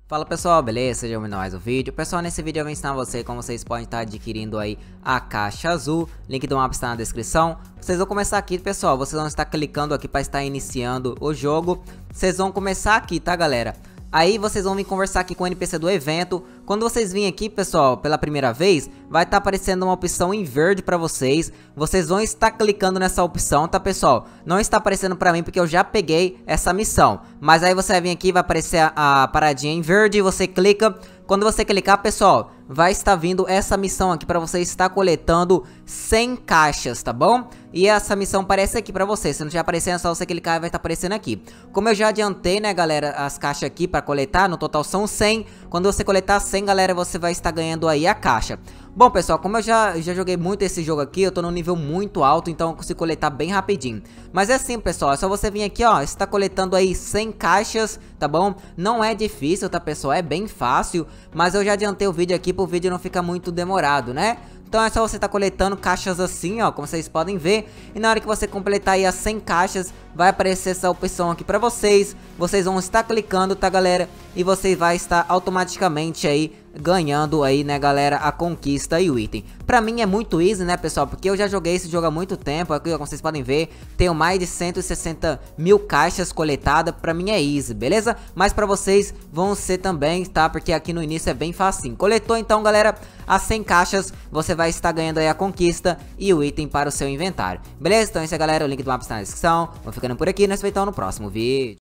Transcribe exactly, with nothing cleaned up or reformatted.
Fala pessoal, beleza? Sejam bem-vindos a mais um vídeo. Pessoal, nesse vídeo eu vou ensinar você como vocês podem estar adquirindo aí a caixa azul. Link do mapa está na descrição. Vocês vão começar aqui, pessoal, vocês vão estar clicando aqui para estar iniciando o jogo. Vocês vão começar aqui, tá, galera? Aí vocês vão vir conversar aqui com o N P C do evento. Quando vocês virem aqui, pessoal, pela primeira vez, vai estar aparecendo uma opção em verde pra vocês. Vocês vão estar clicando nessa opção, tá, pessoal? Não está aparecendo pra mim porque eu já peguei essa missão. Mas aí você vai vir aqui, vai aparecer a, a paradinha em verde, você clica. Quando você clicar, pessoal, vai estar vindo essa missão aqui pra você estar coletando cem caixas, tá bom? E essa missão aparece aqui pra você. Se não já aparecer, é só você clicar e vai estar aparecendo aqui. Como eu já adiantei, né, galera, as caixas aqui pra coletar, no total são cem. Quando você coletar cem, galera, você vai estar ganhando aí a caixa. Bom, pessoal, como eu já, já joguei muito esse jogo aqui, eu tô num nível muito alto, então eu consigo coletar bem rapidinho. Mas é assim, pessoal, é só você vir aqui, ó, está coletando aí cem caixas, tá bom? Não é difícil, tá, pessoal? É bem fácil, mas eu já adiantei o vídeo aqui pro vídeo não ficar muito demorado, né? Então é só você tá coletando caixas assim, ó, como vocês podem ver. E na hora que você completar aí as cem caixas, vai aparecer essa opção aqui pra vocês. Vocês vão estar clicando, tá, galera? E você vai estar automaticamente aí ganhando aí, né, galera, a conquista e o item. Pra mim é muito easy, né, pessoal, porque eu já joguei esse jogo há muito tempo. Aqui, como vocês podem ver, tenho mais de cento e sessenta mil caixas coletadas. Pra mim é easy, beleza? Mas pra vocês vão ser também, tá? Porque aqui no início é bem facinho. Coletou então, galera, as cem caixas, você vai estar ganhando aí a conquista e o item para o seu inventário. Beleza? Então é isso aí, galera, o link do mapa está na descrição. Vou ficando por aqui, nós vemos então no próximo vídeo.